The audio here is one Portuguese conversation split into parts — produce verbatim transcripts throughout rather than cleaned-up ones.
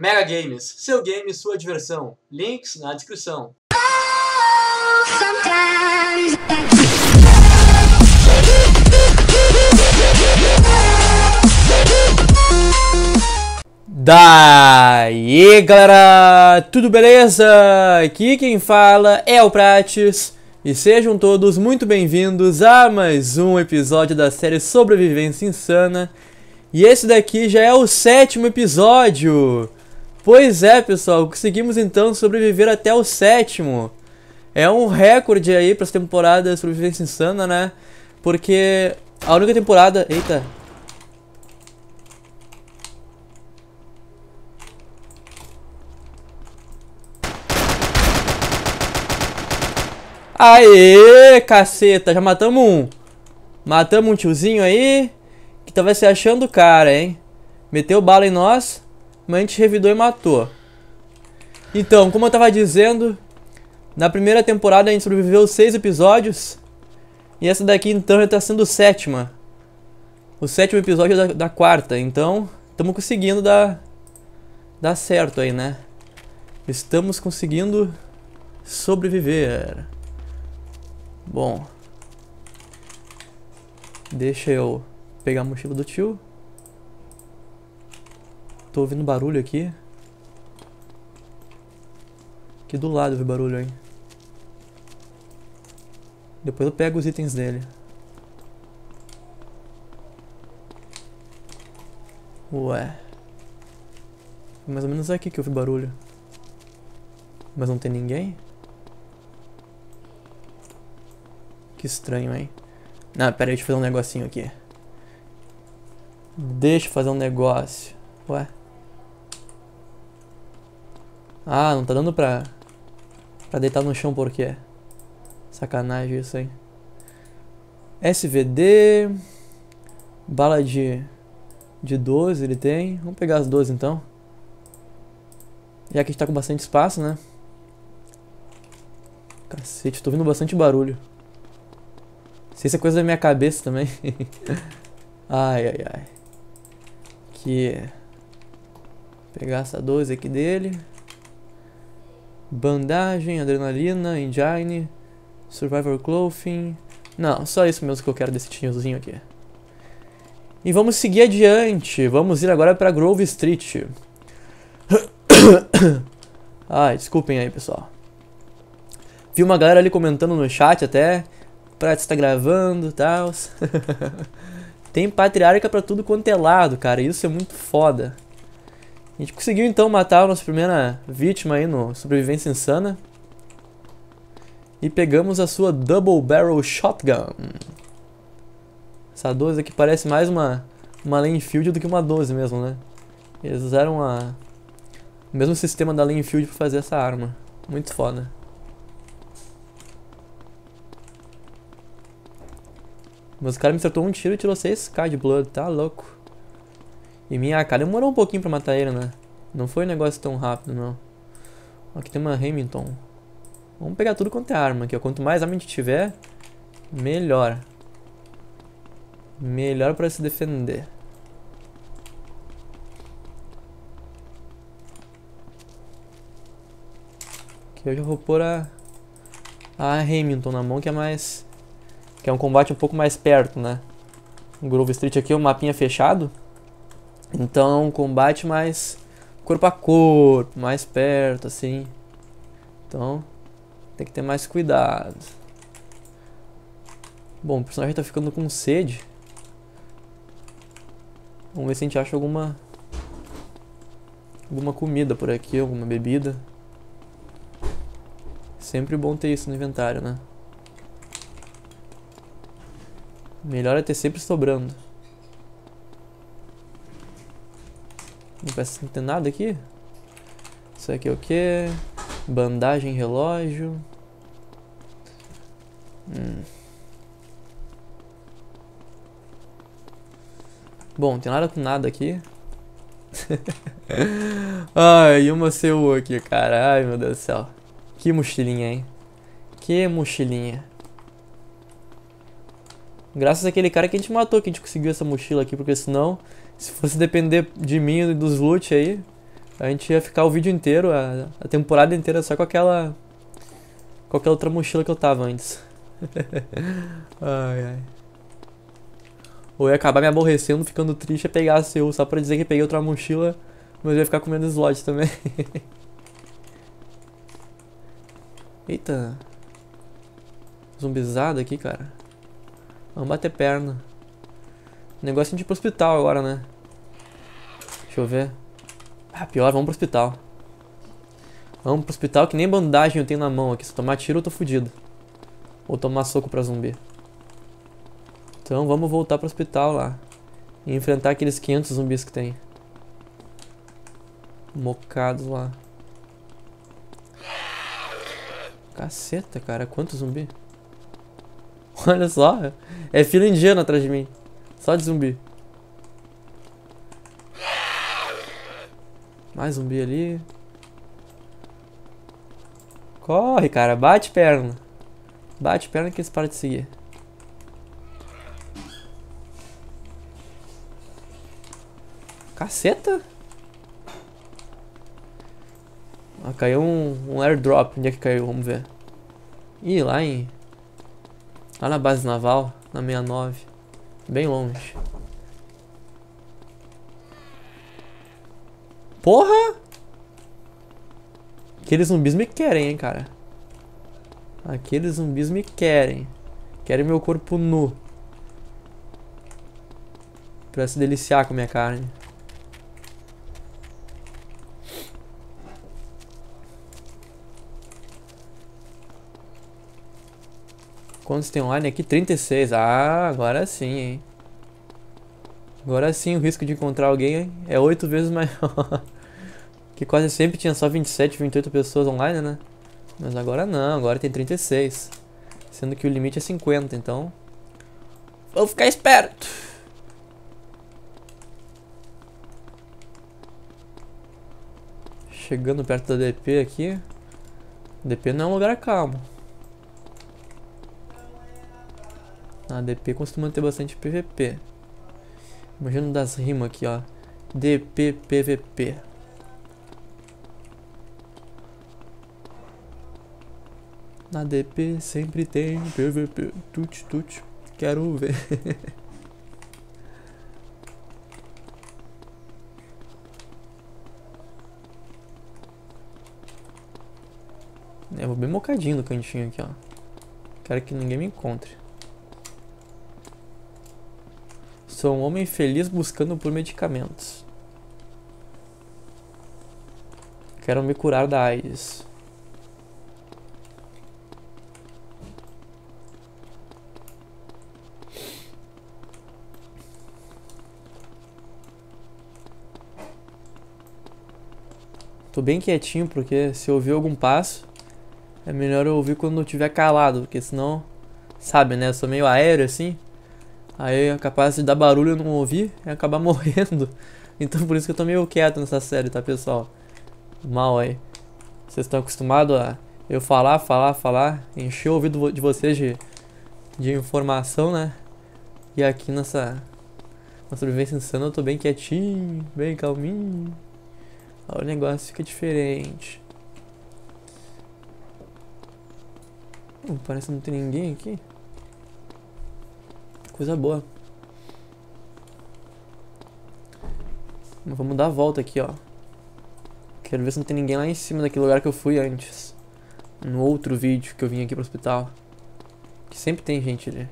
Mega Games, seu game, sua diversão. Links na descrição. Daí galera, tudo beleza? Aqui quem fala é o Prates e sejam todos muito bem-vindos a mais um episódio da série Sobrevivência Insana. E esse daqui já é o sétimo episódio. Pois é, pessoal, conseguimos então sobreviver até o sétimo. É um recorde aí para essa temporada Sobrevivência Insana, né? Porque a única temporada... Eita... Aê, caceta, já matamos um. Matamos um tiozinho aí que tava se achando o cara, hein? Meteu bala em nós, mas a gente revidou e matou. Então, como eu tava dizendo, na primeira temporada a gente sobreviveu seis episódios. E essa daqui então já tá sendo sétima. O sétimo episódio da, da quarta. Então, estamos conseguindo dar, dar certo aí, né? Estamos conseguindo sobreviver. Bom, deixa eu pegar a mochila do tio. Tô ouvindo barulho aqui. Aqui do lado eu vi barulho, hein. Depois eu pego os itens dele. Ué, mais ou menos aqui que eu vi barulho. Mas não tem ninguém? Que estranho, hein? Não, pera aí, deixa eu fazer um negocinho aqui. Deixa eu fazer um negócio. Ué? Ah, não tá dando pra... Pra deitar no chão por quê? Sacanagem isso, hein? S V D... Bala de... De doze ele tem. Vamos pegar as doze então. Já que a gente tá com bastante espaço, né? Cacete, tô ouvindo bastante barulho. Não sei se é coisa da minha cabeça também. Ai, ai, ai. Aqui. Pegar essa doze aqui dele. Bandagem, adrenalina, engine, survivor clothing. Não, só isso mesmo que eu quero desse tiozinho aqui. E vamos seguir adiante. Vamos ir agora para Grove Street. Ai, desculpem aí, pessoal. Vi uma galera ali comentando no chat até. Prates tá gravando e tal. Tem patriarca pra tudo quanto é lado, cara. Isso é muito foda. A gente conseguiu então matar a nossa primeira vítima aí no Sobrevivência Insana. E pegamos a sua Double Barrel Shotgun. Essa doze aqui parece mais uma, uma Lanfield do que uma doze mesmo, né? Eles usaram a, o mesmo sistema da Lanfield pra fazer essa arma. Muito foda. Mas o cara me acertou um tiro e tirou seis K de blood, tá louco. E minha A K demorou um pouquinho pra matar ele, né? Não foi um negócio tão rápido, não. Aqui tem uma Remington. Vamos pegar tudo quanto é arma aqui, ó. Quanto mais arma a gente tiver, melhor. Melhor pra se defender. Aqui eu já vou pôr a... A Remington na mão, que é mais... Que é um combate um pouco mais perto, né? O Grove Street aqui é um mapinha fechado. Então é um combate mais corpo a corpo, mais perto, assim. Então tem que ter mais cuidado. Bom, o personagem tá ficando com sede. Vamos ver se a gente acha alguma... Alguma comida por aqui, alguma bebida. Sempre bom ter isso no inventário, né? Melhor é ter sempre sobrando. Não parece que não tem nada aqui. Isso aqui é o que? Bandagem, relógio. Hum. Bom, não tem nada com nada aqui. Ai, uma C U aqui, cara. Ai, meu Deus do céu. Que mochilinha, hein? Que mochilinha. Graças àquele cara que a gente matou que a gente conseguiu essa mochila aqui, porque senão, se fosse depender de mim e dos loot aí, A gente ia ficar o vídeo inteiro, a, a temporada inteira só com aquela... Com aquela outra mochila que eu tava antes. Ai, ai. Ou ia acabar me aborrecendo, ficando triste, e pegar a seu só pra dizer que peguei outra mochila, mas eu ia ficar com menos slot também. Eita. Zumbizado aqui, cara. Vamos bater perna. Negócio de ir pro hospital agora, né? Deixa eu ver. Ah, pior, vamos pro hospital. Vamos pro hospital que nem bandagem eu tenho na mão aqui. Se eu tomar tiro eu tô fudido. Ou tomar soco pra zumbi. Então vamos voltar pro hospital lá. E enfrentar aqueles quinhentos zumbis que tem. Mocados lá. Caceta, cara. Quanto zumbi? Olha só. É fila indiana atrás de mim. Só de zumbi. Mais zumbi ali. Corre, cara. Bate perna. Bate perna que eles param de seguir. Caceta. Ah, caiu um, um airdrop. Onde é que caiu? Vamos ver. Ih, lá em... Lá na base naval. Na sessenta e nove. Bem longe. Porra! Aqueles zumbis me querem, hein, cara. Aqueles zumbis me querem. Querem meu corpo nu. Pra se deliciar com minha carne. Quantos tem online aqui? trinta e seis. Ah, agora sim, hein. Agora sim o risco de encontrar alguém é oito vezes maior. Que quase sempre tinha só vinte e sete, vinte e oito pessoas online, né? Mas agora não, agora tem trinta e seis. Sendo que o limite é cinquenta, então... Vou ficar esperto! Chegando perto da D P aqui. D P não é um lugar calmo. A D P costuma ter bastante P V P. Imagina das rimas aqui, ó. D P P V P. Na D P sempre tem P V P. Tut, tut. Quero ver. Eu vou bem mocadinho no cantinho aqui, ó. Quero que ninguém me encontre. Sou um homem feliz buscando por medicamentos. Quero me curar da AIDS. Tô bem quietinho porque se eu ouvir algum passo, é melhor eu ouvir quando eu estiver calado, porque senão, sabe, né? Eu sou meio aéreo assim. Aí é capaz de dar barulho e eu não ouvir e acabar morrendo. Então por isso que eu tô meio quieto nessa série, tá, pessoal? Mal aí. Vocês estão acostumados a eu falar, falar, falar, encher o ouvido de vocês de, de informação, né? E aqui nessa, na sobrevivência insana eu tô bem quietinho, bem calminho. Aí o negócio fica diferente. Hum, parece que não tem ninguém aqui. Coisa boa. Vamos dar a volta aqui, ó. Quero ver se não tem ninguém lá em cima daquele lugar que eu fui antes. No outro vídeo que eu vim aqui pro hospital. Que sempre tem gente ali.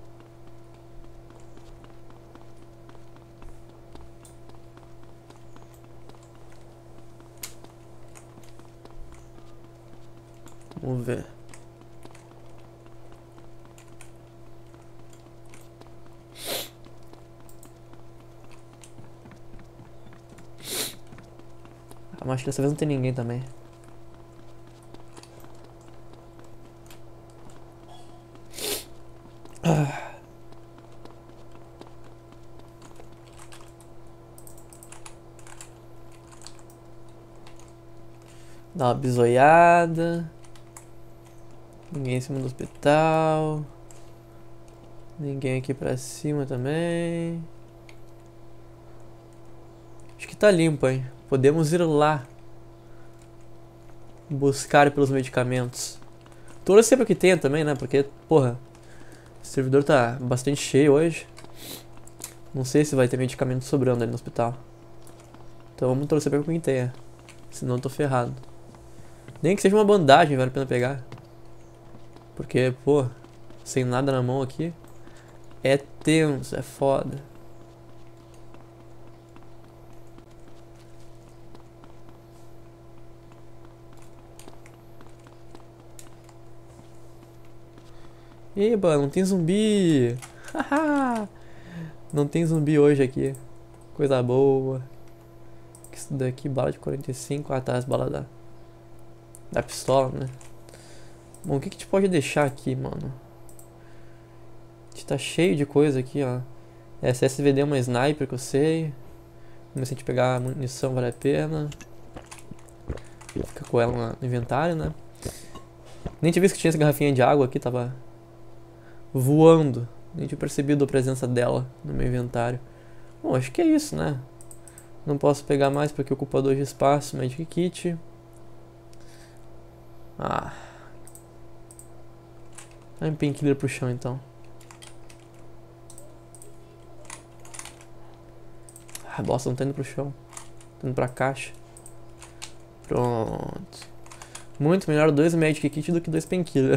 Vamos ver. Ah, mas acho que dessa vez não tem ninguém também. Ah. Dá uma bisoiada. Ninguém em cima do hospital. Ninguém aqui pra cima também. Acho que tá limpo, hein. Podemos ir lá buscar pelos medicamentos. Torcer pra que tenha também, né? Porque, porra, o servidor tá bastante cheio hoje. Não sei se vai ter medicamento sobrando ali no hospital. Então vamos torcer pra quem tenha. Senão eu tô ferrado. Nem que seja uma bandagem, vale a pena pegar. Porque, pô, sem nada na mão aqui, é tenso, é foda. Eba, não tem zumbi. Não tem zumbi hoje aqui. Coisa boa. Isso daqui, bala de quarenta e cinco. Ah tá, as balas da, da pistola, né? Bom, o que que a gente pode deixar aqui, mano? A gente tá cheio de coisa aqui, ó. Essa S V D é uma sniper que eu sei. Vamos ver se a gente pegar munição, vale a pena. Fica com ela no inventário, né? Nem tinha visto que tinha essa garrafinha de água aqui, tava voando. Nem tinha percebido a presença dela no meu inventário. Bom, acho que é isso, né? Não posso pegar mais porque ocupa dois de espaço. Magic Kit. Ah. Vai um painkiller pro chão então. Ah, bosta, não tá indo pro chão. Tá indo pra caixa. Pronto. Muito melhor dois Magic Kit do que dois painkiller.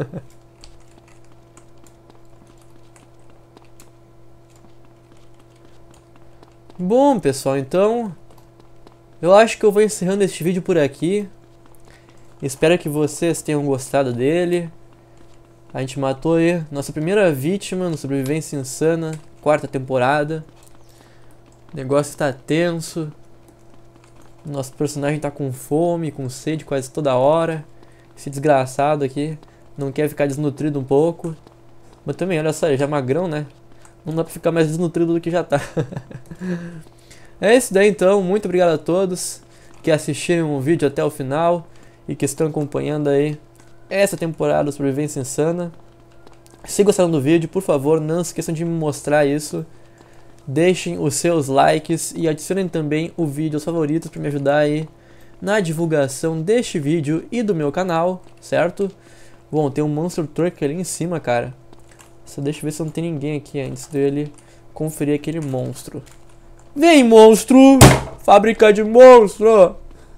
Bom, pessoal, então eu acho que eu vou encerrando este vídeo por aqui. Espero que vocês tenham gostado dele. A gente matou aí nossa primeira vítima no Sobrevivência Insana, quarta temporada. O negócio está tenso. Nosso personagem tá com fome, com sede quase toda hora. Esse desgraçado aqui não quer ficar desnutrido um pouco. Mas também, olha só, ele já é magrão, né? Não dá pra ficar mais desnutrido do que já tá. É isso daí então, muito obrigado a todos que assistiram o vídeo até o final e que estão acompanhando aí essa temporada do Sobrevivência Insana. Se gostaram do vídeo, por favor, não se esqueçam de me mostrar isso. Deixem os seus likes e adicionem também o vídeo aos favoritos para me ajudar aí na divulgação deste vídeo e do meu canal, certo? Bom, tem um Monster Truck ali em cima, cara. Só deixa eu ver se não tem ninguém aqui antes dele conferir aquele monstro. Vem, monstro! Fábrica de monstro!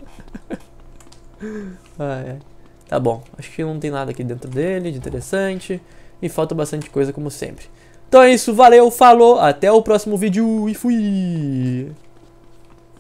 Ah, é. Tá bom, acho que não tem nada aqui dentro dele de interessante. E falta bastante coisa como sempre. Então é isso, valeu, falou, até o próximo vídeo e fui!